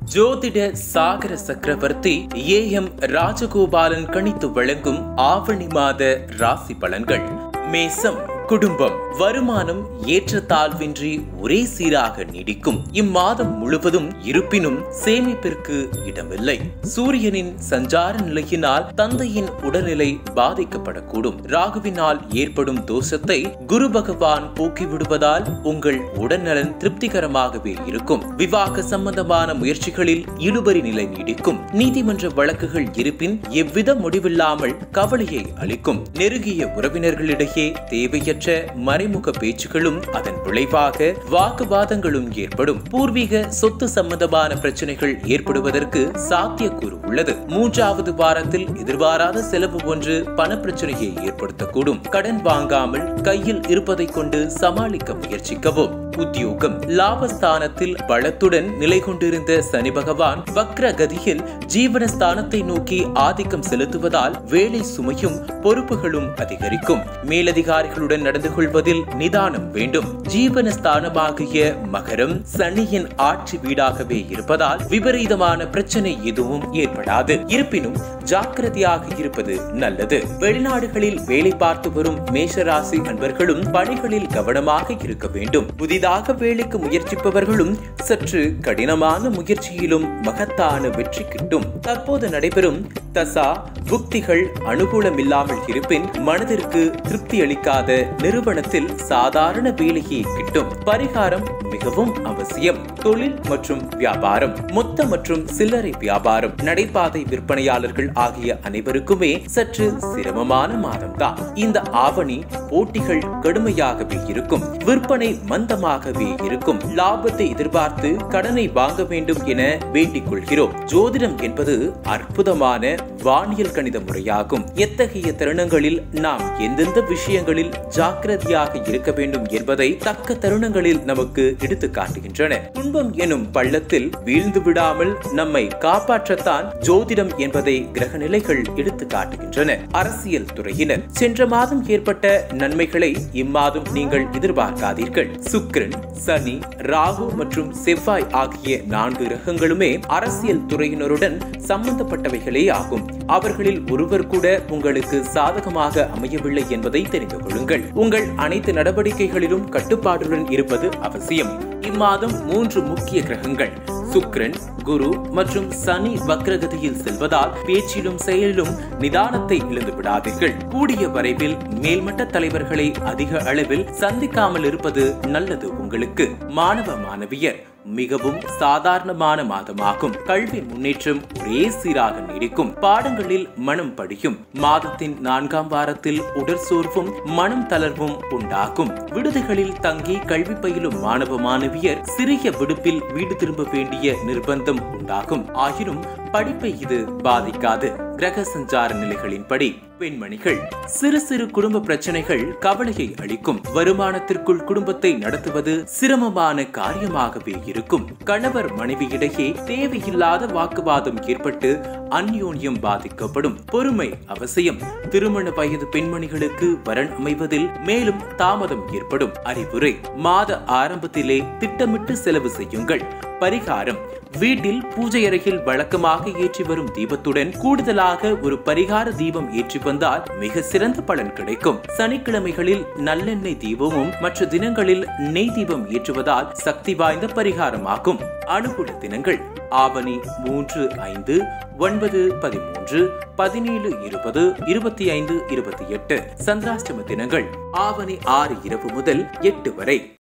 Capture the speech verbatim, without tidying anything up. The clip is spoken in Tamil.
ஜோதிட சாகர சக்கரவர்த்தி ஏ எம் ராஜகோபாலன் கணித்து வழங்கும் ஆவணி மாத ராசி பலன்கள். மேசம். குடும்பம். வருமானம் ஏற்றத்தாழ்வின்றி ஒரே சீராக நீடிக்கும் இம்மாதம் முழுவதும். இருப்பினும் சேமிப்பிற்கு இடமில்லை. சூரியனின் சஞ்சார நிலையினால் தந்தையின் உடல்நிலை பாதிக்கப்படக்கூடும். ராகுவினால் ஏற்படும் தோஷத்தை குரு பகவான் போக்கிவிடுவதால் உங்கள் உடல்நலன் திருப்திகரமாகவே இருக்கும். விவாக சம்பந்தமான முயற்சிகளில் இழுபறி நிலை நீடிக்கும். நீதிமன்ற வழக்குகள் இருப்பின் எவ்வித முடிவில்லாமல் கவலையை அளிக்கும். நெருங்கிய உறவினர்களிடையே தேவையற்ற மறைமுக பேச்சுகளும் அதன் விளைவாக வாக்குவாதங்களும் ஏற்படும். பூர்வீக சொத்து சம்பந்தமான பிரச்சனைகள் ஏற்படுவதற்கு சாத்தியக்கூறு உள்ளது. மூன்றாவது வாரத்தில் எதிர்பாராத செலவு ஒன்று பண பிரச்சனையை ஏற்படுத்தக்கூடும். கடன் வாங்காமல் கையில் இருப்பதை கொண்டு சமாளிக்க முயற்சிக்கவும். உத்தியோகம். லாபஸ்தானத்தில் பலத்துடன் நிலை கொண்டிருந்த சனி பகவான் வக்ர கதியில் ஜீவனஸ்தானத்தை நோக்கி ஆதிக்கம் செலுத்துவதால் வேலை சுமையும் பொறுப்புகளும் அதிகரிக்கும். மேலதிகாரிகளுடன் நடந்து கொள்வதில் நிதானம் வேண்டும். ஜீவனஸ்தானமாகிய மகரம் சனியின் ஆட்சி வீடாகவே இருப்பதால் விபரீதமான பிரச்சனை எதுவும் ஏற்படாது. இருப்பினும் ஜாக்கிரதையாக இருப்பது நல்லது. வெளிநாடுகளில் வேலை பார்த்து வரும் மேஷராசி அன்பர்களும் பணிகளில் கவனமாக இருக்க வேண்டும். புதிதாக வேலைக்கு முயற்சிப்பவர்களும் சற்று கடினமான முயற்சியிலும் மகத்தான வெற்றி கிட்டும். தற்போது நடைபெறும் தசா புக்திகள் அனுகூலமில்லாமல் இருப்பின் மனதிற்கு திருப்தி அளிக்காத நிறுவனத்தில் சாதாரண வேலையே கிட்டும். பரிகாரம் மிகவும் அவசியம். தொழில் மற்றும் வியாபாரம். மொத்த மற்றும் சில்லறை வியாபாரம், நடைபாதை விற்பனையாளர்கள் ஆகிய அனைவருக்குமே சற்று சிரமமான மாதம்தான். இந்த ஆவணி போட்டிகள் கடுமையாகவே இருக்கும். விற்பனை மந்தமாகவே இருக்கும். லாபத்தை எதிர்பார்த்து கடனை வாங்க வேண்டும் என வேண்டிக் கொள்கிறோம். ஜோதிடம் என்பது அற்புதமான வானியல் கணித முறையாகும். எத்தகைய தருணங்களில் நாம் எந்தெந்த விஷயங்களில் ஜாக்கிரதையாக இருக்க வேண்டும் என்பதை தக்க தருணங்களில் நமக்கு எடுத்து காட்டுகின்றன. துன்பம் எனும் பள்ளத்தில் வீழ்ந்து விடாமல் நம்மை காப்பாற்றத்தான் ஜோதிடம் என்பதை கிரக நிலைகள் எடுத்து காட்டுகின்றன. அரசியல் துறையினர். சென்ற மாதம் ஏற்பட்ட நன்மைகளை இம்மாதம் நீங்கள் எதிர்பார்க்காதீர்கள். சுக்கிரன், சனி, ராகு மற்றும் செவ்வாய் ஆகிய நான்கு கிரகங்களுமே அரசியல் துறையினருடன் சம்பந்தப்பட்டவைகளே ஆகும். அவர்களில் ஒருவர் கூட உங்களுக்கு சாதகமாக அமையவில்லை என்பதை தெரிந்து கொள்ளுங்கள். உங்கள் அனைத்து நடவடிக்கைகளிலும் கட்டுப்பாடுடன் இருப்பது அவசியம். இம்மாதம் மூன்று முக்கிய கிரகங்கள் சுக்கிரன், குரு மற்றும் சனி வக்ரகதியில் செல்வதால் பேச்சிலும் செயலிலும் நிதானத்தை இழந்து விடாதீர்கள். கூடிய வரைவில் மேல்மட்ட தலைவர்களை அதிக அளவில் சந்திக்காமல் இருப்பது நல்லது உங்களுக்கு. மாணவ மாணவியர். மிகவும் சாதாரணமான மாதமாகும். கல்வி முன்னேற்றம் ஒரே சீராக நீடிக்கும். பாடங்களில் மனம் படியும். மாதத்தின் நான்காம் வாரத்தில் உடற் சோர்வும் மனம் தளர்வும் உண்டாகும். விடுதிகளில் தங்கி கல்வி பயிலும் மாணவ மாணவியர் சிறிய விடுப்பில் வீடு திரும்ப வேண்டிய நிர்பந்தம் உண்டாகும். ஆயினும் படிப்பை இது பாதிக்காது. கிரக சஞ்சார நிலைகளின்படி பெண்மணிகள். சிறு சிறு குடும்ப பிரச்சனைகள் கவலையை அளிக்கும். வருமானத்திற்குள் குடும்பத்தை நடத்துவது சிரமமான காரியமாகவே இருக்கும். கணவர் மனைவியிடையே தேவையில்லாத வாக்குவாதம் ஏற்பட்டு அந்யோன்யம் பாதிக்கப்படும். பொறுமை அவசியம். திருமண வயது பெண்மணிகளுக்கு வரன் அமைவதில் மேலும் தாமதம் ஏற்படும். அறிவுரை. மாத ஆரம்பத்திலே திட்டமிட்டு செலவு செய்யுங்கள். பரிகாரம். வீட்டில் பூஜை அறையில் வழக்கமாக ஏற்றி வரும் தீபத்துடன் கூடுதலாக ஒரு பரிகார தீபம் ஏற்றி வந்தால் மிக சிறந்த பலன் கிடைக்கும். சனிக்கிழமைகளில் நல்லெண்ணெய் தீபமும் மற்ற தினங்களில் நெய் தீபம் ஏற்றுவதால் சக்தி வாய்ந்த பரிகாரமாகும். அனுகூல தினங்கள் ஆவணி மூன்று, ஐந்து, ஒன்பது, பதிமூன்று, பதினேழு, இருபது, இருபத்தி ஐந்து, இருபத்தி எட்டு. சந்திராஷ்டம தினங்கள் ஆவணி ஆறு இரவு முதல் எட்டு வரை.